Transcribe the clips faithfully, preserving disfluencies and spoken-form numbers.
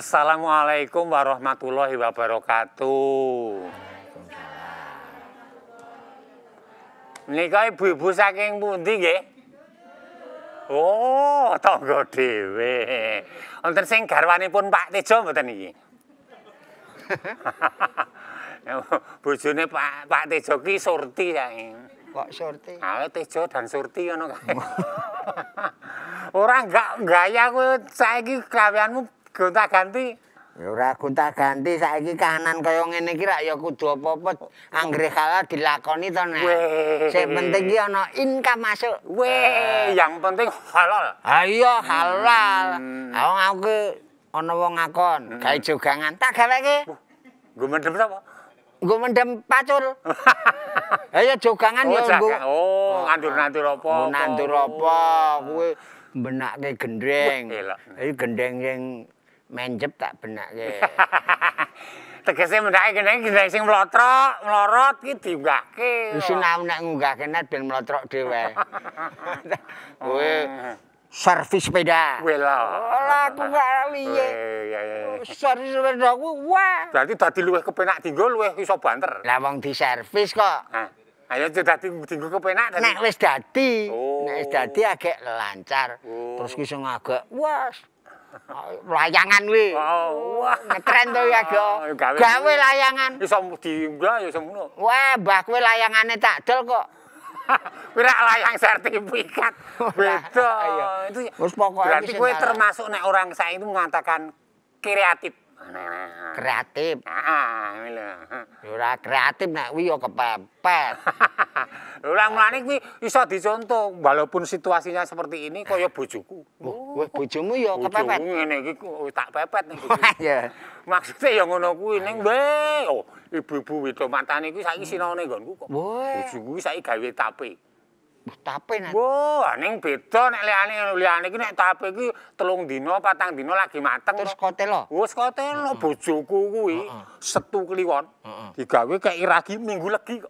Assalamualaikum warahmatullahi wabarakatuh. Nika ibu-ibu saking pundi nggih? Oh, tangga dhewe. Wonten sing garwanipun Pak Tejo mboten iki? Bojone Pak Pak Tejo ki Surti saking. Kok Surti? Ah, Tejo dan Surti ngono kae. Ora enggak gaya kowe saiki gaweanmu gonta-ganti. Ya ora gonta-ganti saiki kahanan kaya ngene iki rak ya kudu apa-apa anggere halal dilakoni to Nek. Sing penting ki ana income masuk. Weh, yang penting halal. Ha iya halal. Aku aku ki ana wong ngakon, gawe jogangan, tak gaweke. Nggo mendem sapa? Nggo mendem pacul. Ha ya jogangan ya nggo. Oh, nandur-nandur apa? Nandur apa kuwi benake gendeng. Iki gendeng sing menjep tak benake. Tegese mendake gendeng gendeng sing mlotrok, mlorot ki diunggahke. Wis sinau nek ngunggahke net ben mlotrok dhewe. Kuwi servis sepeda. Kuwi lho. Ora aku gak piye. Iya iya. Servis sepeda ku wah. Berarti dadi luwih kepenak dienggo luwih iso banter. Lah wong diservis kok. Nah, ayo dadi dienggo kepenak dadi. Nek wis dadi, oh. nek wis dadi agek lancar. Oh. Terus ki sing agak wah layangan kuwi. Oh, wah, ngetren to ya, Go. Gawe layangan. Iso diunggah ya semono. Wah, mbah kowe layangane tak dol kok. Kuwi rak layang sertifikat. Beda. Itu wis pokoke berarti kowe termasuk nek orang saiki itu mengatakan kreatif. Kreatif. Heeh, ngono lho. Ya ora kreatif nek kuwi ya kepepet. Ora mulane kuwi iso dicontoh walaupun situasinya seperti ini kaya bojoku. Kowe bojomu ya kepepet. Bojoku ngene iki tak pepet nek bojoku. Ya. Maksudnya ya ngono kuwi ning we. Oh, ibu-ibu wedo matane kuwi saiki sinaone nggonku kok. Bojoku saiki gawe tape. Tape nek. Wah, ning beda nek liyane liyane iki nek tape iki telung dina, patang dina lagi mateng. Terus kotelo. Wis kotelo bojoku kuwi setu kliwon. Digawe kek iragi minggu legi kok.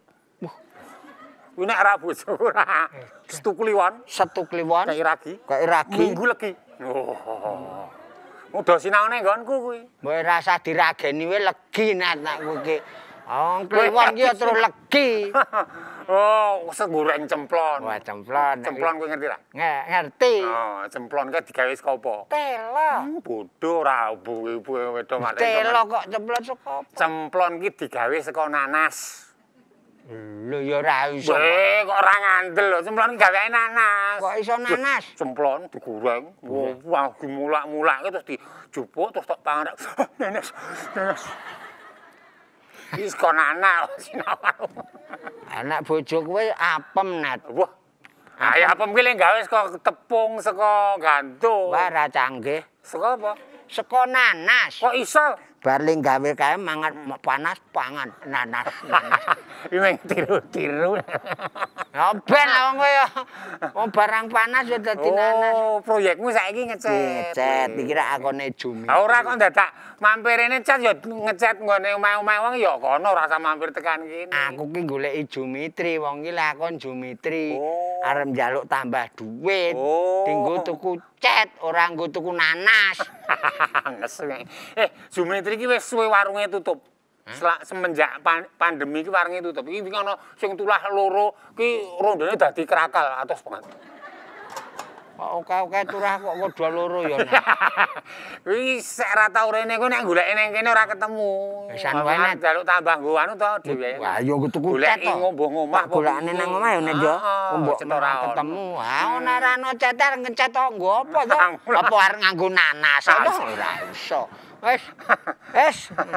Kuwi nek ora bojoku ora. Setu kliwon, setu kliwon. Kek iragi. Kek iragi minggu legi. Oh. Udah sinaone nggonku kuwi. Mbok rasa dirageni wae legi nek nek kuwi. Oh, kliwon ki terus legi. Oh, segoreng cemplon. Wah, cemplon. Cemplon kuwi ngerti ra? Ngerti. Oh, cemplon ki digawe saka apa? Telo. Bodho ra ibu-ibu wedo mate. Telo kok cemplon saka apa? Cemplon ki digawe saka nanas. Lho ya ora iso. Eh, kok ora ngandel lho, cemplon gawe nanas. Kok iso nanas? Cemplon digoreng, wah dimulak-mulake terus dijupuk terus tak pangan. Nanas. Nanas. Wis kok nanas sinawar. Anak bojo kowe apem net. Wah. Ayo apem ki lek gawe saka tepung, saka gantung. Wah, ra canggih. Saka apa? Saka nanas. Kok iso? Bar ling gawe kae mangan panas pangan nanas. Iki tiru-tiru. Ya ben lah wong kowe ya. Wong barang panas ya dadi nanas. Oh, proyekmu saiki ngecat. Ngecat iki rak akone Jumi. Ora kok dadak mampir rene cat ya ngecat nggone omah-omah wong ya kono ora usah mampir tekan kene. Aku ki goleki Jumitri, wong ki lakon Jumitri. Arep njaluk tambah duit. Dinggo tuku cat, ora nggo tuku nanas. Eh, Jumitri iki wis suwe warunge tutup. Semenjak pandemi iki warunge tutup. Iki ana sing tulah loro ki rondone dadi krakal atus banget. Oke-oke turah kok kudu loro ya. Kuwi sek ra tau rene kuwi nek goleki ning kene ora ketemu. Pisan wae nek njaluk tambah nggo anu to dhewe. Wah, ya tuku cat to. Ngombo omah. Golekane nang omah ya nek yo. Mbok ora ketemu. Ha ora ora ono cetar ngecat to nggo apa to? Apa arep nganggo nanas ora iso. Wes. Wes.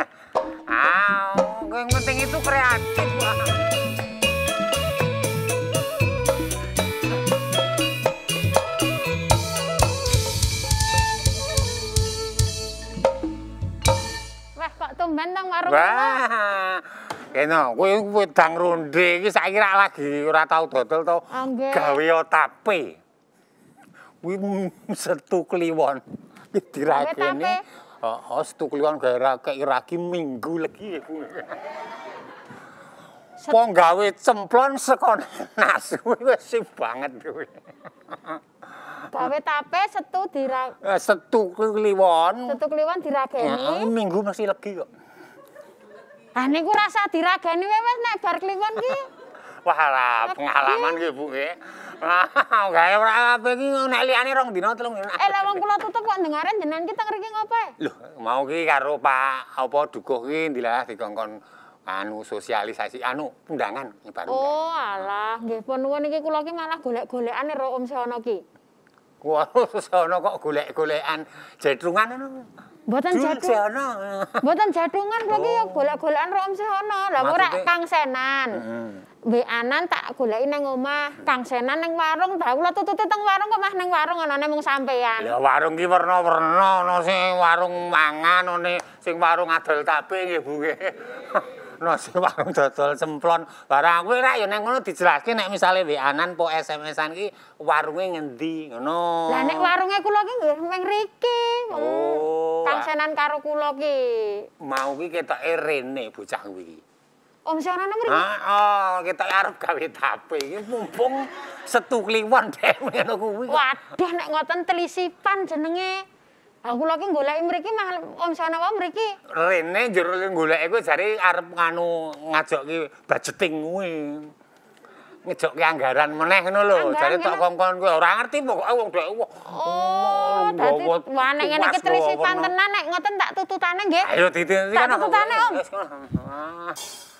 Ah, yang penting itu kreatif. Tumben nang warung. Wah. Kena kowe wedang ronde iki saiki rak lagi ora tau dodol to. Gawe otape. Kuwi setu kliwon. Iki dirageni. Heeh, setu kliwon gawe kek iragi minggu legi. Apa gawe cemplon saka nas kuwi wis sip banget kuwi. gawe tape setu dira Eh, setu kliwon. setu kliwon dirageni. Ya, minggu masih legi kok. Ah niku rasa dirageni wis nek bar kliwon ki. Wah, lah pengalaman ki, Bu. Gawe ora ape iki nek liyane rong dina telung dina. Eh, lah wong kula tutup kok dengaren jenengan ki teng mriki ngopo? Loh, mau ki karo Pak apa dukuh ki ndilah dikongkon anu sosialisasi anu undangan nyebar undangan. Oh, alah, nggih pun nuwun iki kula ki malah golek-golekan karo Om Sehono ki. Wah, sono kok golek-golekan jetrungan ngono. Mboten jadung. Mboten jadungan kula ki ya golek-golekan karo Om Sehono. Lah ora Kang Senan. Heeh. W A-nan tak goleki nang omah, Kang Senan ning warung, dah kula tutute teng warung kok mah ning warung anane mung sampean. Ya warung ki werna-werna, ana sing warung mangan, ana sing warung adol tape nggih Bu nggih. Ana sing warung dodol semplon. Barang kowe ra ya nang ngono dijelaske nek misale W A-nan po S M S-an ki warunge ngendi ngono. Lah nek warunge kula ki nggih mung mriki. Oh. Kang Senan karo kula ki. Mau ki ketoke rene bocah kuwi. Om Sehono mriki. Heeh, ketok arep gawe tape iki mumpung setu kliwon dek ngono kuwi. Waduh nek ngoten telisipan jenenge. Lah kula ki goleki mriki mah Om Sehono wae mriki. Rene njero goleke kuwi jare arep nganu ngajoki budgeting kuwi. Ngejoki anggaran meneh ngono lho. Jare tok kongkon kuwi ora ngerti pokoke wong dhek. Oh, dadi wah nek ngene iki telisipan tenan nek ngoten tak tututane nggih. Ayo ditutane tak tututane Om.